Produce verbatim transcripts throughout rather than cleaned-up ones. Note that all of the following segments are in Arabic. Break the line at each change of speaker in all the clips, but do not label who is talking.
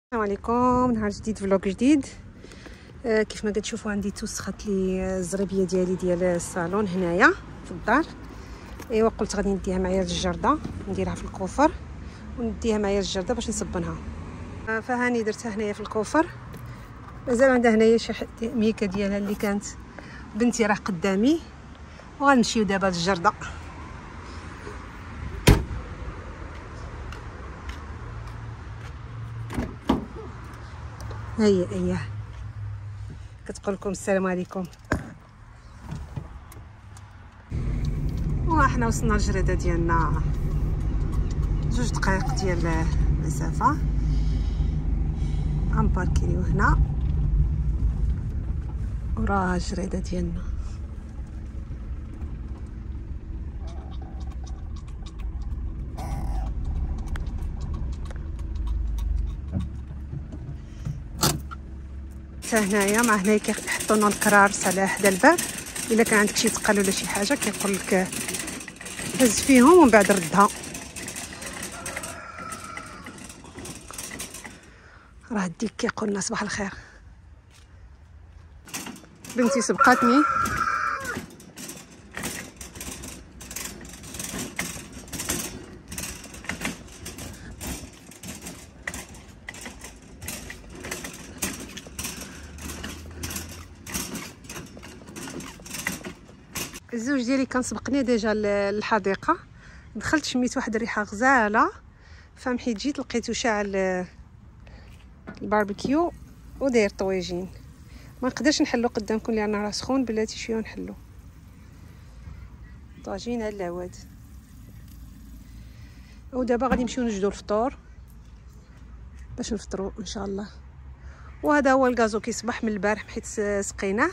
السلام عليكم، نهار جديد فلوق جديد. آه كيف ما كتشوفوا عندي توسخت لي الزريبيه ديالي ديال الصالون هنايا في الدار. ايوا قلت غادي نديها معايا للجرده، نديرها في الكوفر ونديها معايا للجرده باش نصبنها. آه فهاني درتها هنايا في الكوفر. مازال عندها هنايا شي ميكه ديالها اللي كانت بنتي راه قدامي، وغنمشيو دابا للجرده. هيا هيا كتقول لكم السلام عليكم. وحنا وصلنا الجريده ديالنا، جوج دقائق ديال المسافه. غنباركيو هنا وراه الجريده ديالنا. حتى هنايا مع هنايا كيحطوا لنا الكرارس على حدا الباب. الا كان عندك شي ثقل ولا شي حاجه كيقول لك هز فيهم ومن بعد ردها. راه ديك كيقول لنا صباح الخير. بنتي سبقاتني. الزوج ديالي كان سبقني ديجا للحديقه. دخلت شميت واحد الريحه غزاله، فمحيت جيت لقيتو شاعل الباربيكيو وداير طويجين. ما نقدرش نحلو قدامكم لان راه سخون، بلاتي شويه نحلو طاجين على العواد. ودابا غادي نمشيو نوجدو الفطور باش نفطروا ان شاء الله. وهذا هو الكازو كيصبح من البارح حيت سقيناه،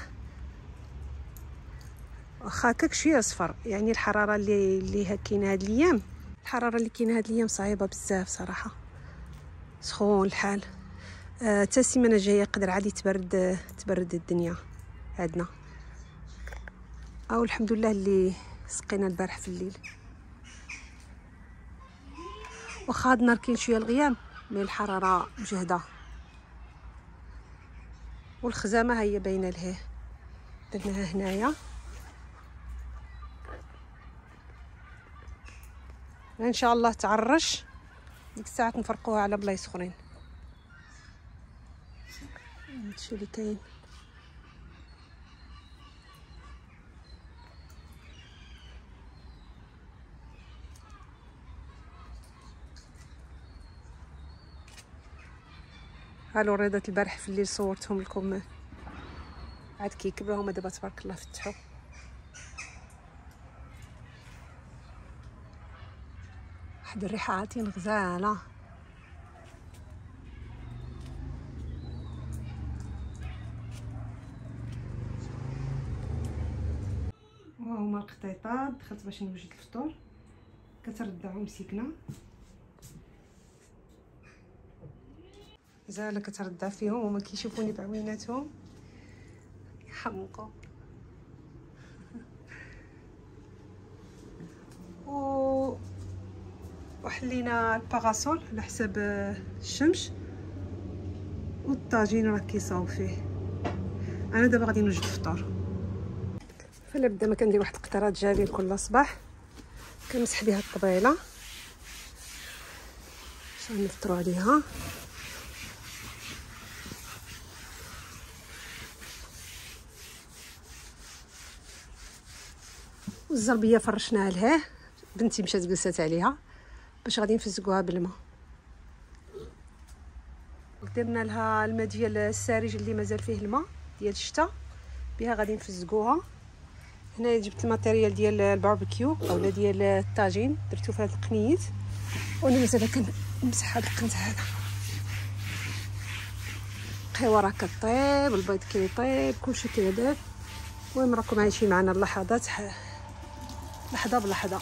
واخا هكاك شويه صفر. يعني الحراره اللي اللي كاينه هاد الايام، الحراره اللي كاينه هاد الايام صعيبه بزاف صراحه، سخون الحال. حتى آه السيمانه الجايه يقدر عادي تبرد تبرد الدنيا عندنا. او الحمد لله اللي سقينا البارح في الليل. واخا هاد النهار كاين شويه الغيام مي الحراره مجهده. والخزامه هي باينه لهيه، درناها هنايا. ان شاء الله تعرش ديك الساعات نفرقوها على بلايص اخرين. هادشي اللي كاين. هالو ريضات البارح في الليل صورتهم لكم، عاد كيكبروا هما دابا تبارك الله فتحوا. واحد الريحه عاطين غزاله. وهما القطيطات. دخلت باش نوجد الفطور، كتردعو مسكنه زاله كتردع فيهم وما كيشوفوني بعويناتهم يحمقوا. و وحلينا الباراسول على حساب الشمس، والطاجين راه كيصاوب فيه. انا دابا غادي نوجد الفطور. فلا بدا ما كندير واحد القطرات جافين كل صباح، كنمسح بها الطبيله باش نفطروا عليها. والزربيه فرشناها لهيه، بنتي مشات جلست عليها باش غادي نفزقوها بالماء. درنا لها الماء ديال السارج اللي مازال فيه الماء ديال الشتاء، بها غادي نفزقوها. هنا جبت الماتيريال ديال الباربيكيو اولا ديال الطاجين، درتو في هذا القنيت. وانا مازال كنمسح هذا القنت هذا. القهوه راه كطيب، البيض كيطيب، كلشي كيطيب. المهم راكم عايشين معنا اللحظات لحظه بلحظه.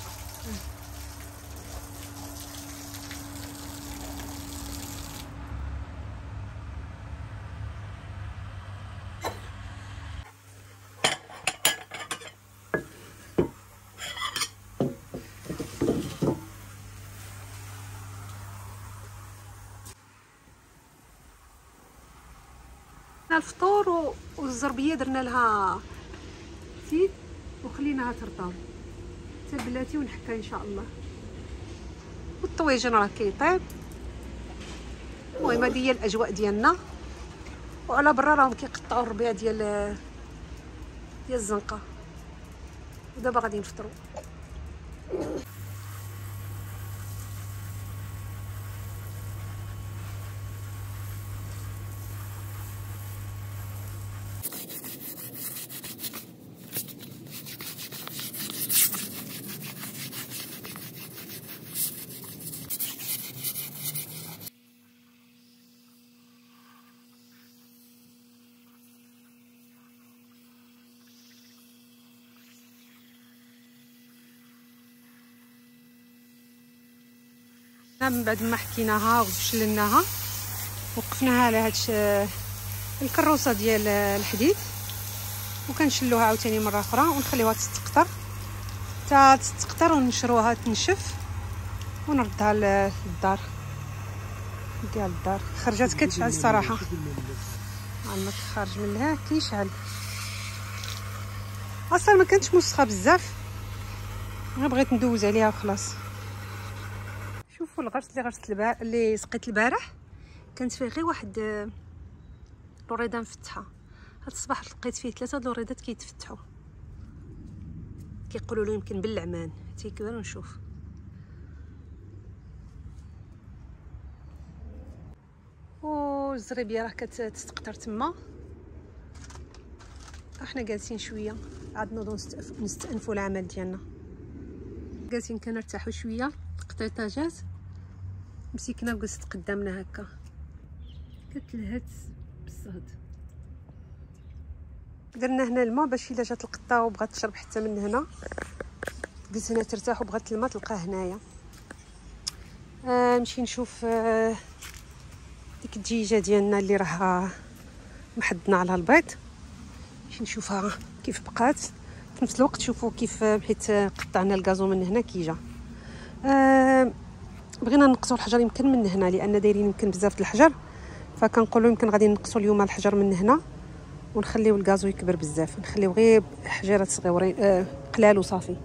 الفطور والزربيه درنا لها زيت وخليناها ترطب حتى بلاتي ونحكها ان شاء الله. والطويجن راه كيطيب. المهم هذه هي الاجواء ديالنا. وعلى برا راهم كيقطعوا الربيع ديال ديال الزنقه. ودابا غادي نفطروا. من بعد ما حكيناها وبشلناها وقفناها على هاد الكروسه ديال الحديد وكنشلوها عاوتاني مره اخرى ونخليوها تستقطر حتى تستقطر ونشروها تنشف ونردها للدار. نديها للدار. خرجات كتشعل الصراحه. عندك خارج من لها كيشعل. اصلا ما كانتش مسخه بزاف غير بغيت ندوز عليها وخلاص. شوفوا الغرس اللي غرست البارح اللي سقيت البارح كانت فيه غير واحد لوريده مفتحه. هاد الصباح لقيت فيه ثلاثه لوريدات كيتفتحوا كيقولوا له يمكن بالعمان تيكبر ونشوف. والزريبيه راه كتستقطر تما. احنا جالسين شويه عاد نوضو نستأنفوا العمل ديالنا. جالسين كنرتاحوا شويه. قطيطاجات مسكنا وجلست قدامنا هكا كتلهت بالصهد. درنا هنا الماء باش الا جات القطه وبغات تشرب حتى من هنا جلست هنا ترتاح وبغات الماء تلقاه هنايا. آه نمشي نشوف آه ديك الدجيجه ديالنا اللي راه محدنا على البيض. نمشي نشوفها كيف بقات. في نفس الوقت شوفوا كيف حيت قطعنا الكازو من هنا كي جا. آه بغينا نقصوا الحجر يمكن من هنا لان دايرين يمكن بزاف د الحجر فكنقولوا يمكن غادي نقصوا اليوم الحجر من هنا ونخليو الكازو يكبر بزاف. نخليو غير حجرات صغيورين آه قلال وصافي.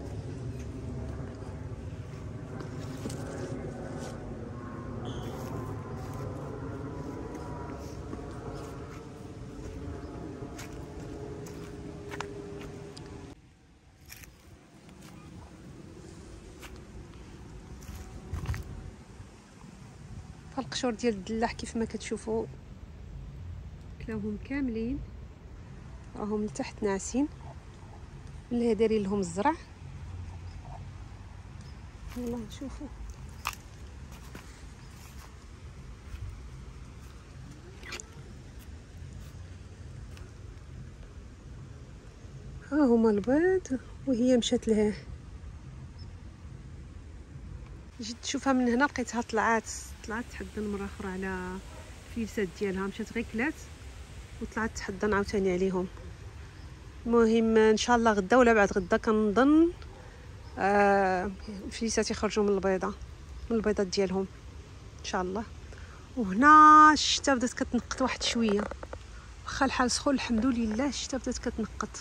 القشور ديال الدلاح كيف ما كتشوفوا كلاهم كاملين راهم لتحت ناعسين. اللي دايرين لهم الزرع. يلا نشوفوا. ها هما البيض وهي مشات لها. جيت نشوفها من هنا لقيتها طلعات طلعت تحضن مره اخرى على الفيلسات ديالها. مشات غير كلات وطلعت تحضن عاوتاني عليهم. المهم ان شاء الله غدا ولا بعد غدا كنظن آه الفيلسات يخرجوا من البيضه من البيضات ديالهم ان شاء الله. وهنا الشتا بدات كتنقط واحد شويه واخا الحال سخون الحمد لله. الشتا بدات كتنقط.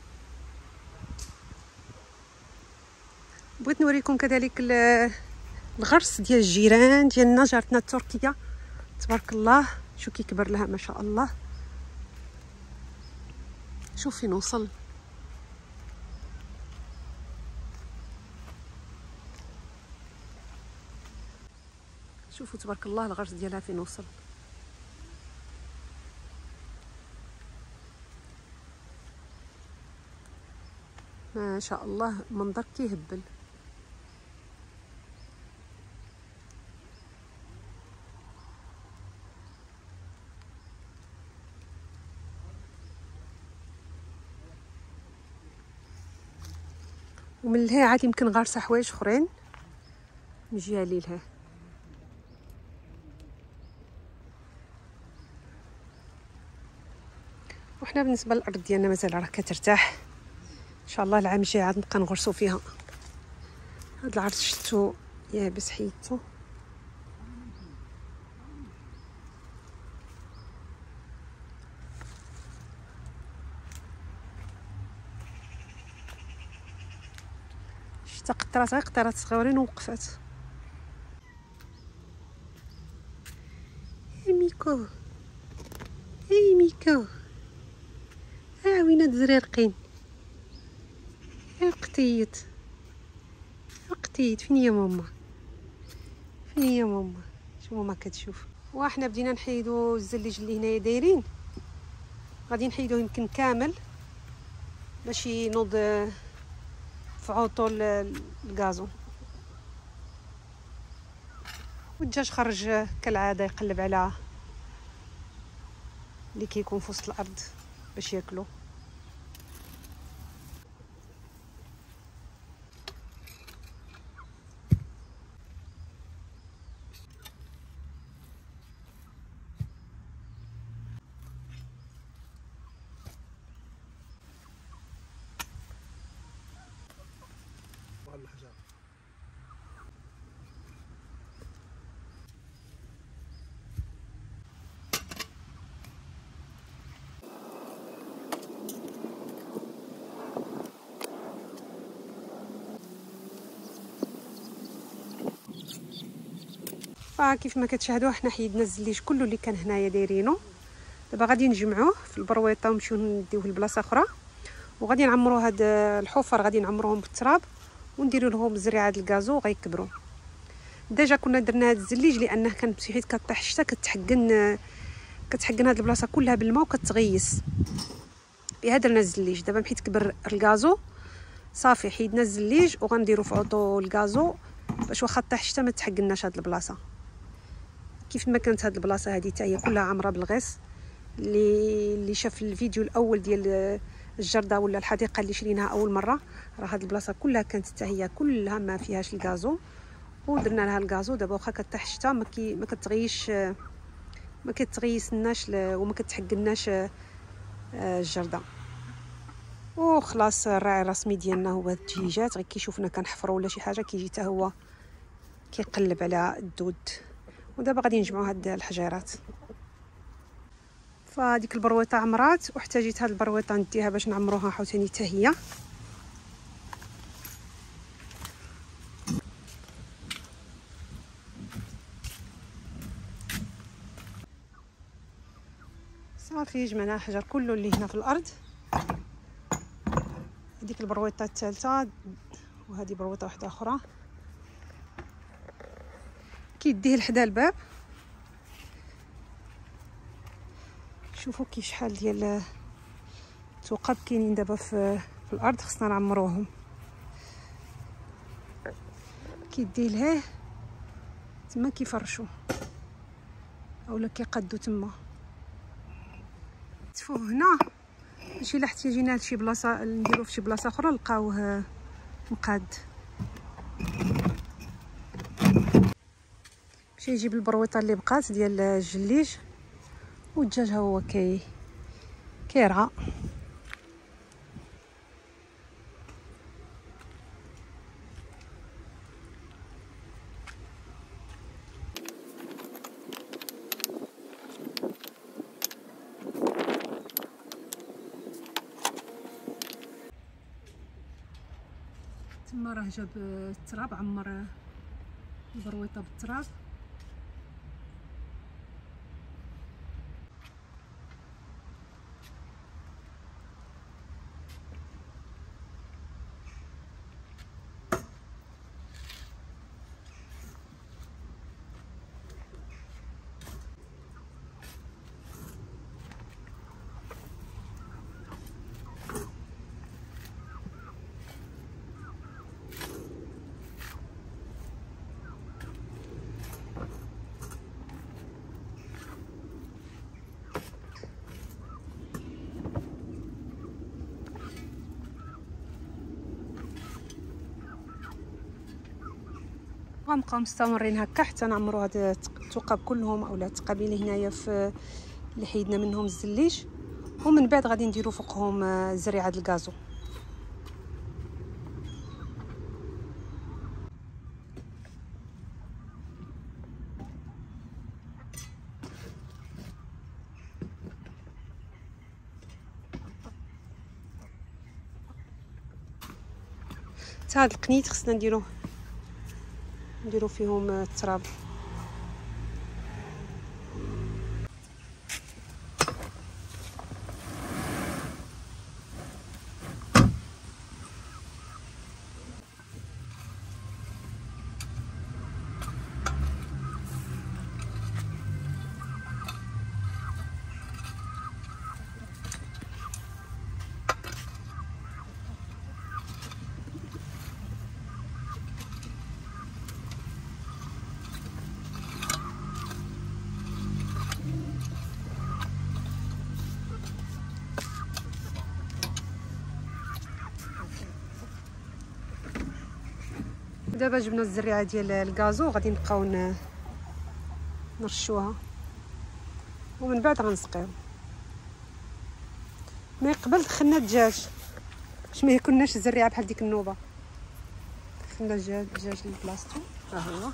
بغيت نوريكم كذلك الغرس ديال الجيران ديالنا جارتنا التركيه تبارك الله. شو كيكبر لها ما شاء الله. شوف فين وصل. شوفوا تبارك الله الغرس ديالها فين وصل. ما شاء الله منظر كيهبل. ومن لهي عاد يمكن غارسه حوايج اخرين مجيالي لها. وحنا بالنسبه للارض ديالنا مازال راه كترتاح ان شاء الله. العام الجاي عاد نبقى نغرسوا فيها. هاد العرس شفتو يابس حيدتو. شتا قطرات غير قطرات صغيورين ووقفات. ميكو اي ميكو، ها وين هاد الزريرقين؟ يا قتيت يا قتيت، فين هي ماما؟ فين هي ماما؟ شوف ماما كتشوف. وحنا بدينا نحيدو الزليج اللي هنايا دايرين، غادي نحيدوه يمكن كامل باش ينوض في عطو الغازو. والدجاج خرج كالعاده يقلب على اللي كيكون في وسط الارض باش ياكلو. فكيف ما كتشاهدوا حنا حيدنا الزليج كله اللي كان هنايا دايرينو. دابا غادي نجمعوه في البرويطه ونمشيو نديوه لبلاصه اخرى، وغادي نعمروا هاد الحفر غادي نعمروهم بالتراب ونديروا لهم زريعه الغازو غيكبروا. ديجا كنا درنا هاد الزليج لانه كان حيت كطيح الشتا كتحقن كتحقن هاد البلاصه كلها بالماء وكتغيس بها. درنا الزليج دابا حيت كبر الغازو صافي حيدنا الزليج وغنديروا في عطو الغازو باش واخا طيح الشتا ما تحقناش هاد البلاصه. كيف ما كانت هاد البلاصه هذه حتى هي كلها عامره بالغيس. اللي اللي شاف الفيديو الاول ديال الجرده ولا الحديقه اللي شريناها اول مره، راه هاد البلاصه كلها كانت حتى هي كلها ما فيهاش الغازو، ودرنا لها الغازو. دابا واخا كطيح الشتا ما كي ما كتغيش ما كتغيسناش وما كتحقناش الجرده. وخلاص الراعي الرسمي ديالنا هو هاد الدجاجات، غير كيشوفنا كنحفروا ولا شي حاجه كيجي حتى هو كيقلب على الدود. ودابا غادي نجمعوا هاد الحجيرات. فهاديك البرويطه عمرات واحتاجيت هاد البرويطه نديها باش نعمروها عاوتاني حتى هي. صافي جمعنا الحجر كله اللي هنا في الارض. هذيك البرويطه الثالثه وهذه برويطه واحده اخرى كيديه لحدا الباب. شوفوا كي شحال ديال الثقب كاينين دابا في, في الارض، خصنا نعمروهم. كيديه لهيه تما كيفرشوا اولا كيقادوا تما. تفوه هنا ماشي الا احتاجينا لشي بلاصه نديروه في شي بلاصه اخرى نلقاوه مقاد. مشى يجيب البرويطه اللي بقات ديال الجليج، والدجاج هو كي كيرعى. تما راه جاب التراب عمر البرويطه بالتراب. غنبقاو مستمرين هكا حتى نعمروا هاد الثقب كلهم اولا التقابيل هنايا في اللي حيدنا منهم الزليج، ومن بعد غادي نديروا فوقهم زريعه الغازو. حتى هاد القنيت خصنا نديروه نديرو فيهم التراب. دابا جبنا الزريعه ديال الكازو، غادي نبقاو نرشوها ومن بعد غنسقيو. مي قبل دخلنا الدجاج باش ما يكونناش الزريعه بحال ديك النوبه. دخلنا الدجاج الدجاج لبلاصتو، ها هو.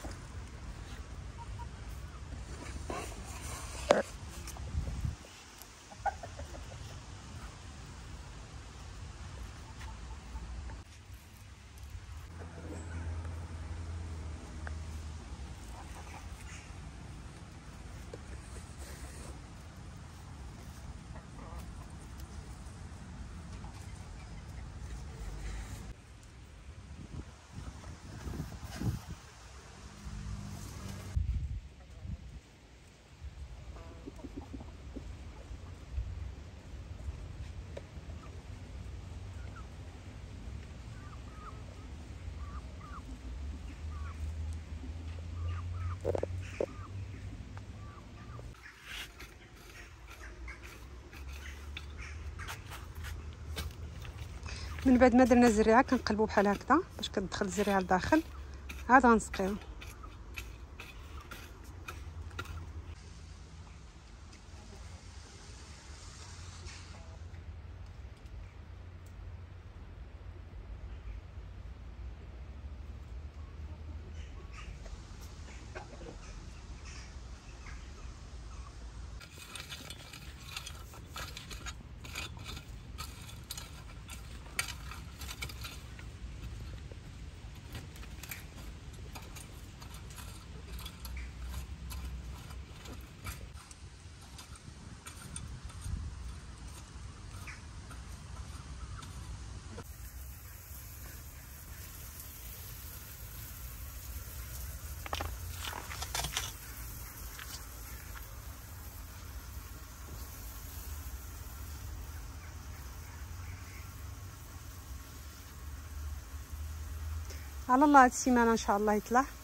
من بعد ما درنا الزريعه كنقلبوا بحال هكذا باش كتدخل الزريعه لداخل، عاد غنسقيو. على الله هاد السيمانه ان شاء الله يطلع.